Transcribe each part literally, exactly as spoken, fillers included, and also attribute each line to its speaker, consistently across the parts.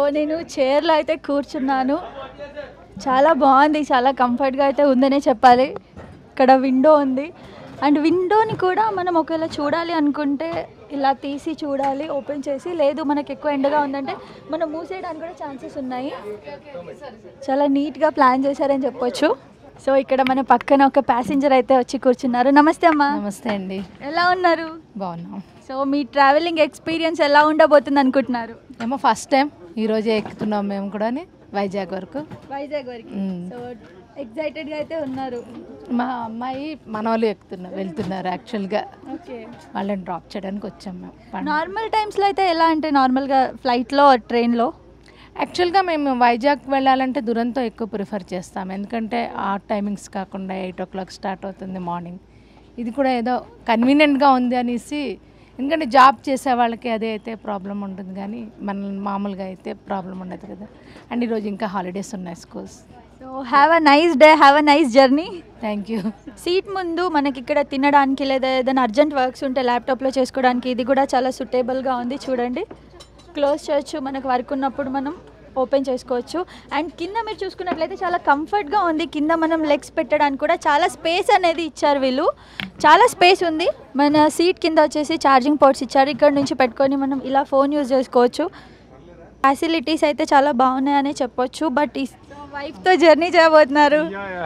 Speaker 1: నేను చైర్లో అయితే కూర్చున్నాను. చాలా బాగుంది, చాలా కంఫర్ట్గా అయితే ఉందనే చెప్పాలి. ఇక్కడ విండో ఉంది అండ్ విండోని కూడా మనం ఒకవేళ చూడాలి అనుకుంటే ఇలా తీసి చూడాలి ఓపెన్ చేసి, లేదు మనకు ఎక్కువ ఎండగా ఉందంటే మనం మూసేయడానికి కూడా ఛాన్సెస్ ఉన్నాయి. చాలా నీట్గా ప్లాన్ చేశారని చెప్పొచ్చు. సో ఇక్కడ మన పక్కన ఒక ప్యాసింజర్ అయితే వచ్చి కూర్చున్నారు. నమస్తే అమ్మా.
Speaker 2: నమస్తే అండి.
Speaker 1: ఎలా ఉన్నారు?
Speaker 2: బాగున్నాం.
Speaker 1: సో మీ ట్రావెలింగ్ ఎక్స్పీరియన్స్ ఎలా ఉండబోతుంది అనుకుంటున్నారు?
Speaker 2: ఏమో ఫస్ట్ టైం ఈరోజే ఎక్కుతున్నాం మేము కూడా వైజాగ్ వరకు.
Speaker 1: వైజాగ్ వరకు. సో ఎక్సైటెడ్గా అయితే ఉన్నారు.
Speaker 2: మా అమ్మాయి మన వాళ్ళు ఎక్కుతున్నారు వెళ్తున్నారు. యాక్చువల్గా
Speaker 1: ఓకే,
Speaker 2: వాళ్ళని డ్రాప్ చేయడానికి వచ్చాం మేము.
Speaker 1: నార్మల్ టైమ్స్లో అయితే ఎలా అంటే నార్మల్గా ఫ్లైట్లో ట్రైన్లో
Speaker 2: యాక్చువల్గా మేము వైజాగ్ వెళ్ళాలంటే దురంతో ఎక్కువ ప్రిఫర్ చేస్తాం, ఎందుకంటే ఆ టైమింగ్స్ కాకుండా ఎయిట్ ఓ క్లాక్ స్టార్ట్ అవుతుంది మార్నింగ్. ఇది కూడా ఏదో కన్వీనియంట్గా ఉంది అనేసి, ఎందుకంటే జాబ్ చేసే వాళ్ళకి అదే అయితే ప్రాబ్లం ఉంటుంది, కానీ మన మామూలుగా అయితే ప్రాబ్లం ఉండదు కదా. అండ్ ఈరోజు ఇంకా హాలిడేస్ ఉన్నాయి schools.
Speaker 1: So have a nice day, have a nice journey.
Speaker 2: Thank you.
Speaker 1: Seat ముందు మనకి ఇక్కడ తినడానికి లేదా ఏదైనా అర్జెంట్ వర్క్స్ ఉంటే ల్యాప్టాప్లో చేసుకోవడానికి ఇది కూడా చాలా సూటేబుల్గా ఉంది. చూడండి, క్లోజ్ చేయొచ్చు, మనకు వర్క్ ఉన్నప్పుడు మనం ఓపెన్ చేసుకోవచ్చు. అండ్ కింద మీరు చూసుకున్నట్లయితే చాలా కంఫర్ట్గా ఉంది. కింద మనం లెగ్స్ పెట్టడానికి కూడా చాలా స్పేస్ అనేది ఇచ్చారు వీళ్ళు, చాలా స్పేస్ ఉంది. మన సీట్ కింద వచ్చేసి ఛార్జింగ్ పోర్ట్స్ ఇచ్చారు, ఇక్కడ నుంచి పెట్టుకొని మనం ఇలా ఫోన్ యూజ్ చేసుకోవచ్చు. ఫెసిలిటీస్ అయితే చాలా బాగున్నాయని చెప్పొచ్చు. బట్ వైఫ్తో జర్నీ చేయబోతున్నారు.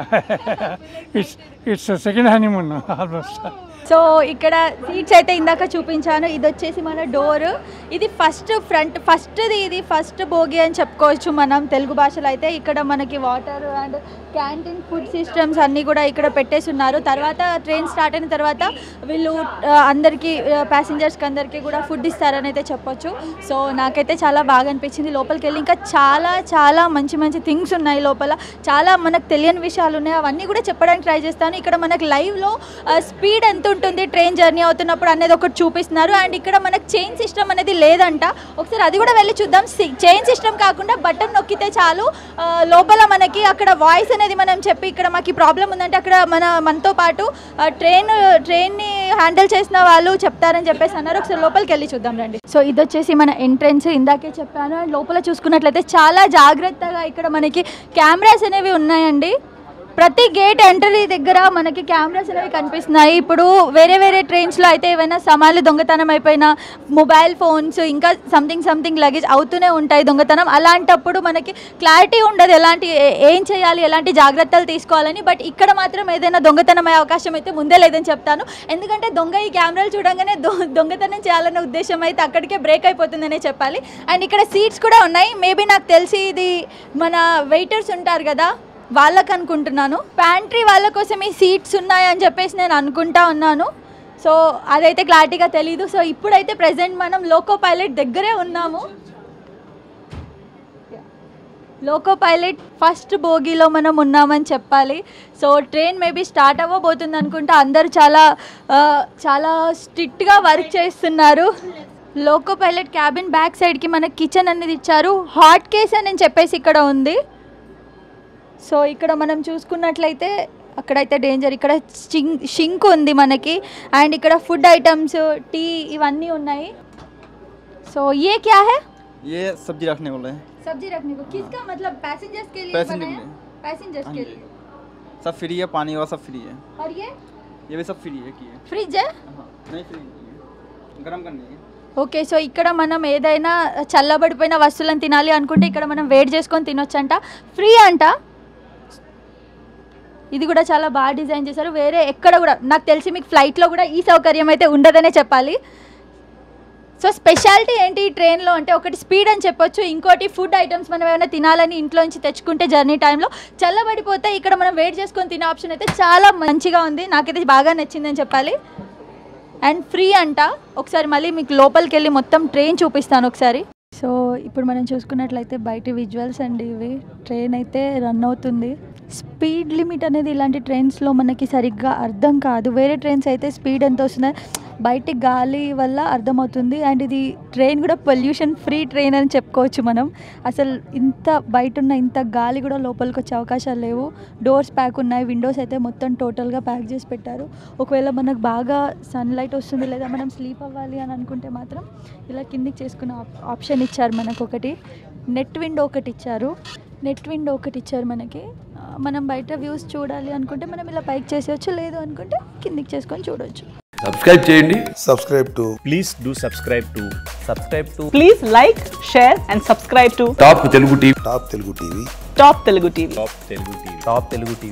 Speaker 3: Second honeymoon almost.
Speaker 1: సో ఇక్కడ సీట్స్ అయితే ఇందాక చూపించాను. ఇది వచ్చేసి మన డోర్. ఇది ఫస్ట్ ఫ్రంట్ ఫస్ట్ది, ఇది ఫస్ట్ బోగి అని చెప్పుకోవచ్చు మనం తెలుగు భాషలో అయితే. ఇక్కడ మనకి water and canteen food systems అన్నీ కూడా ఇక్కడ పెట్టేసి ఉన్నారు. తర్వాత ట్రైన్ స్టార్ట్ అయిన తర్వాత వీళ్ళు అందరికీ ప్యాసింజర్స్కి అందరికీ కూడా ఫుడ్ ఇస్తారని అయితే చెప్పొచ్చు. సో నాకైతే చాలా బాగా అనిపించింది. లోపలికి వెళ్ళి ఇంకా చాలా చాలా మంచి మంచి థింగ్స్ ఉన్నాయి లోపల, చాలా మనకు తెలియని విషయాలు ఉన్నాయి, అవన్నీ కూడా చెప్పడానికి ట్రై చేస్తాను. ఇక్కడ మనకు లైవ్లో స్పీడ్ ఎంత ఉంటుంది ట్రైన్ జర్నీ అవుతున్నప్పుడు అనేది ఒకటి చూపిస్తున్నారు. అండ్ ఇక్కడ మనకు చైన్ సిస్టమ్ అనేది లేదంట, ఒకసారి అది కూడా వెళ్ళి చూద్దాం. చైన్ సిస్టమ్ కాకుండా బటన్ నొక్కితే చాలు లోపల మనకి అక్కడ వాయిస్ అనేది మనం చెప్పి ఇక్కడ మాకు ఈ ప్రాబ్లం ఉందంటే అక్కడ మన మనతో పాటు ట్రైన్ ట్రైన్ని హ్యాండిల్ చేసిన వాళ్ళు చెప్తారని చెప్పేసి అన్నారు. ఒకసారి లోపలికి వెళ్ళి చూద్దాం రండి. సో ఇది వచ్చేసి మన ఎంట్రెన్స్, ఇందాకే చెప్పాను. అండ్ లోపల చూసుకున్నట్లయితే చాలా జాగ్రత్తగా ఇక్కడ మనకి కెమెరాస్ అనేవి ఉన్నాయండి. ప్రతి గేట్ ఎంట్రీ దగ్గర మనకి కెమెరాస్ అనేవి కనిపిస్తున్నాయి. ఇప్పుడు వేరే వేరే ట్రైన్స్లో అయితే ఏవైనా సామాన్లు దొంగతనం అయిపోయినా మొబైల్ ఫోన్స్ ఇంకా సంథింగ్ సంథింగ్ లగేజ్ అవుతూనే ఉంటాయి దొంగతనం. అలాంటప్పుడు మనకి క్లారిటీ ఉండదు ఎలాంటి ఏం చేయాలి, ఎలాంటి జాగ్రత్తలు తీసుకోవాలని. బట్ ఇక్కడ మాత్రం ఏదైనా దొంగతనం అయ్యే అవకాశం అయితే ముందే లేదని చెప్తాను, ఎందుకంటే దొంగ ఈ కెమెరాలు చూడంగానే దొంగతనం చేయాలన్న ఉద్దేశం అయితే అక్కడికే బ్రేక్ అయిపోతుందనే చెప్పాలి. అండ్ ఇక్కడ సీట్స్ కూడా ఉన్నాయి. మేబీ నాకు తెలిసి ఇది మన వెయిటర్స్ ఉంటారు కదా వాళ్ళకు అనుకుంటున్నాను, ప్యాంట్రీ వాళ్ళ కోసం ఈ సీట్స్ ఉన్నాయని చెప్పేసి నేను అనుకుంటా ఉన్నాను. సో అదైతే క్లారిటీగా తెలీదు. సో ఇప్పుడైతే ప్రజెంట్ మనం లోకో పైలట్ దగ్గరే ఉన్నాము. లోకో పైలట్ ఫస్ట్ బోగీలో మనం ఉన్నామని చెప్పాలి. సో ట్రైన్ మేబీ స్టార్ట్ అవ్వబోతుంది అనుకుంటా. అందరూ చాలా చాలా స్ట్రిక్ట్గా వర్క్ చేస్తున్నారు. లోకో పైలట్ క్యాబిన్ బ్యాక్ సైడ్కి మనకి కిచెన్ అనేది ఇచ్చారు. హాట్ కేస్ అని చెప్పేసి ఇక్కడ ఉంది. సో ఇక్కడ మనం చూసుకున్నట్లయితే అక్కడైతే డేంజర్, ఇక్కడ షింక్ షింక్ ఉంది మనకి. అండ్ ఇక్కడ ఫుడ్ ఐటమ్స్, టీ ఇవన్నీ ఉన్నాయి. సో ये क्या है?
Speaker 4: ये सब्जी रखने वाला है.
Speaker 1: सब्जी रखने को किसका मतलब पैसेंजर्स के लिए
Speaker 4: पैसेंजर
Speaker 1: बनाया? पैसेंजर्स के लिए
Speaker 4: सब फ्री है, पानी और सब फ्री है.
Speaker 1: और ये
Speaker 4: ये भी सब फ्री है. की है
Speaker 1: फ्रिज है?
Speaker 4: हाँ, नहीं फ्री नहीं है, गरम करने है.
Speaker 1: ఓకే, సో ఇక్కడ మనం ఏదైనా చల్లబడిపోయిన వస్తువులను తినాలి అనుకుంటే ఇక్కడ మనం వేడి చేసుకొని తినొచ్చంట, ఫ్రీ అంట. ఇది కూడా చాలా బాగా డిజైన్ చేశారు. వేరే ఎక్కడ కూడా నాకు తెలిసి మీకు ఫ్లైట్లో కూడా ఈ సౌకర్యం అయితే ఉండదనే చెప్పాలి. సో స్పెషాలిటీ ఏంటి ఈ ట్రైన్లో అంటే ఒకటి స్పీడ్ అని చెప్పొచ్చు, ఇంకోటి ఫుడ్ ఐటమ్స్ మనం ఏమైనా తినాలని ఇంట్లో నుంచి తెచ్చుకుంటే జర్నీ టైంలో చల్లబడిపోతే ఇక్కడ మనం వేడి చేసుకొని తినే ఆప్షన్ అయితే చాలా మంచిగా ఉంది. నాకైతే బాగా నచ్చిందని చెప్పాలి. అండ్ ఫ్రీ అంట. ఒకసారి మళ్ళీ మీకు లోపలికి వెళ్ళి మొత్తం ట్రైన్ చూపిస్తాను ఒకసారి. సో ఇప్పుడు మనం చూసుకున్నట్లయితే బయట విజువల్స్ అండి ఇవి. ట్రైన్ అయితే రన్ అవుతుంది. స్పీడ్ లిమిట్ అనేది ఇలాంటి ట్రైన్స్లో మనకి సరిగ్గా అర్థం కాదు. వేరే ట్రైన్స్ అయితే స్పీడ్ ఎంత వస్తుందో బయట గాలి వల్ల అర్థమవుతుంది. అండ్ ఇది ట్రైన్ కూడా పొల్యూషన్ ఫ్రీ ట్రైన్ అని చెప్పుకోవచ్చు మనం. అసలు ఇంత బయట ఉన్న ఇంత గాలి కూడా లోపలికి వచ్చే అవకాశాలు లేవు. డోర్స్ ప్యాక్ ఉన్నాయి, విండోస్ అయితే మొత్తం టోటల్గా ప్యాక్ చేసి పెట్టారు. ఒకవేళ మనకు బాగా సన్లైట్ వస్తుంది లేదా మనం స్లీప్ అవ్వాలి అని అనుకుంటే మాత్రం ఇలా కిందికి చేసుకునే ఆప్షన్ ఇచ్చారు మనకు ఒకటి. నెట్ విండో ఒకటి ఇచ్చారు నెట్ విండో ఒకటి ఇచ్చారు మనకి ఆ, మనం బయట వ్యూస్ చూడాలి అనుకుంటే మనం ఇలా పైకి చేసేయచ్చు, లేదు అనుకుంటే కిందికి చేసుకొని చూడవచ్చు.
Speaker 5: సబ్స్క్రైబ్ చేయండి.
Speaker 6: subscribe to
Speaker 7: Please do subscribe to subscribe to
Speaker 8: Please like, share and subscribe to
Speaker 5: top Telugu TV.
Speaker 6: Top Telugu T V.
Speaker 8: Top Telugu T V.
Speaker 7: Top Telugu T V. Top Telugu T V.